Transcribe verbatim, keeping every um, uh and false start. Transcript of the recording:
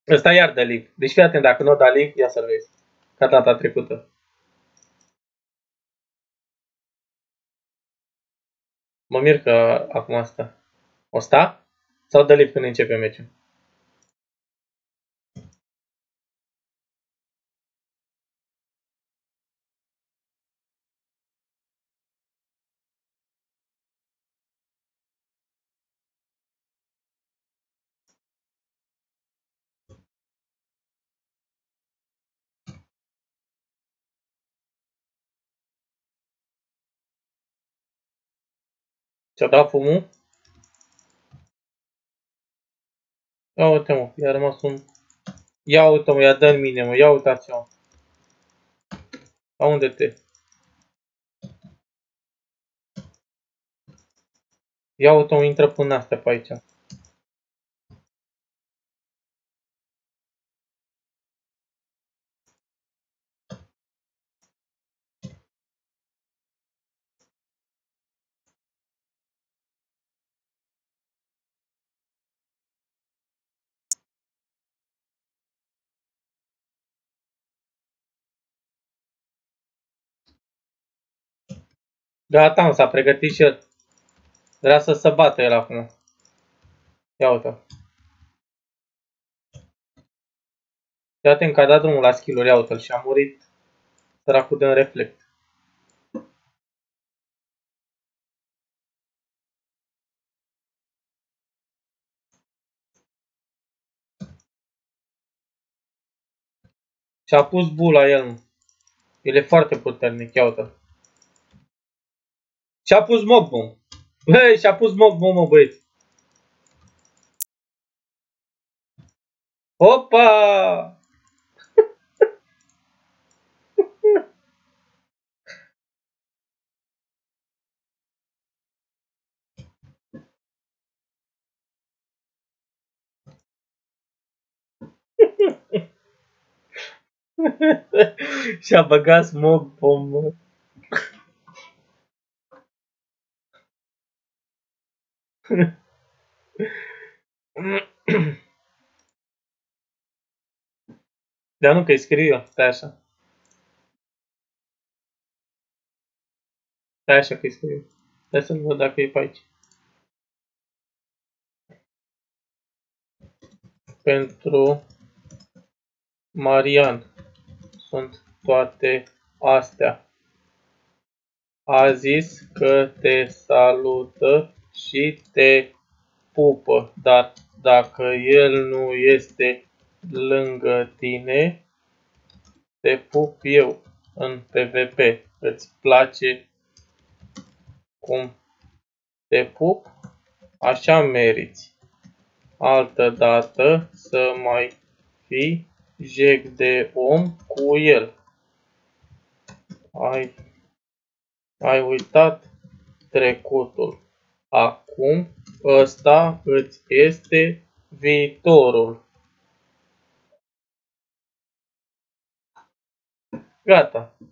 Ăsta iar dă leak. Deci fii atent, dacă nu o da leak, ia să-l vezi. Ca data trecută. Mă mir că acum asta. O sta? Sau dă leak când începe meciul? Ți-o dat fumul? Ia uite mă, i-a rămas un... Ia uite mă, ia dă în mine mă, ia uitați-o. La unde te? Ia uite mă, intră până astea pe aici. Gata, s-a pregătit și el. Vrea să se bată el acum. Ia uite. Ia atent că a dat drumul la skill-uri, ia uite-l și a murit săracul de un reflect. Și-a pus bula el, mă. El e foarte puternic, ia uite-l. Și-a pus smoke bomb. Băi, și-a pus smoke bomb, mă, băieți. Opa! Și-a băgat smoke bomb, mă. Dar nu că-i scriu eu, stai așa. Stai așa că-i scriu. Stai să-l văd dacă e pe aici. Pentru Marian sunt toate astea. A zis că te salută și te pupă, dar dacă el nu este lângă tine, te pup eu în PvP. Îți place cum te pup? Așa meriți. Altă dată să mai fii jec de om cu el. Ai, ai uitat trecutul. Acum ăsta îți este viitorul. Gata.